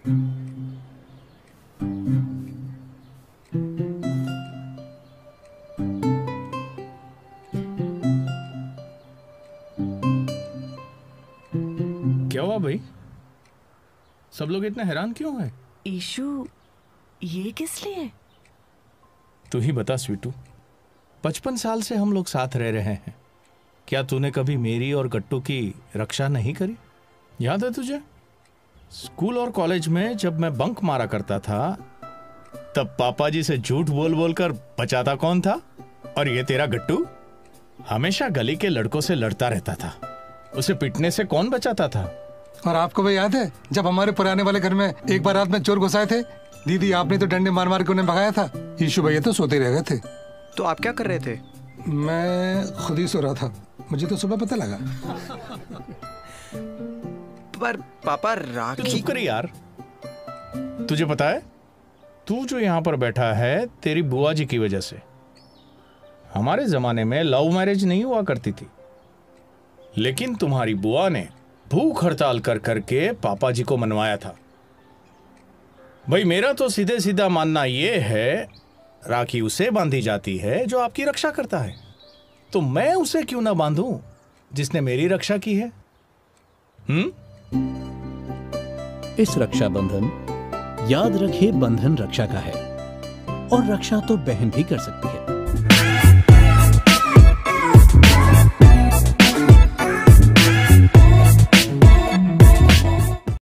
क्या हुआ भाई? सब लोग इतने हैरान क्यों हैं? ईशु, ये किस लिए? तू ही बता स्वीटू। 55 साल से हम लोग साथ रह रहे हैं। क्या तूने कभी मेरी और गट्टू की रक्षा नहीं करी? याद है तुझे? स्कूल और कॉलेज में जब मैं बंक मारा करता था तब पापा जी से झूठ बोल बोल कर बचाता कौन था? और ये तेरा गट्टू हमेशा गली के लड़कों से लड़ता रहता था। उसे पिटने से कौन बचाता था? और आपको भी याद है जब हमारे पुराने वाले घर में एक बार रात में चोर घुसाए थे? दीदी आपने तो डंडे मार मार के उन्हें भगाया था। ईशु भैया तो सोते रह गए थे। तो आप क्या कर रहे थे? मैं खुद ही सो रहा था, मुझे तो सुबह पता लगा। पर पापा राखी। चुप कर यार। तुझे पता है तू जो यहाँ पर बैठा है तेरी बुआ जी की वजह से। हमारे जमाने में लव मैरिज नहीं हुआ करती थी, लेकिन तुम्हारी बुआ ने भूख हड़ताल कर करके पापा जी को मनवाया था। भाई मेरा तो सीधे सीधा मानना यह है राखी उसे बांधी जाती है जो आपकी रक्षा करता है। तो मैं उसे क्यों ना बांधूं जिसने मेरी रक्षा की है? इस रक्षाबंधन याद रखिए बंधन रक्षा का है, और रक्षा तो बहन भी कर सकती है।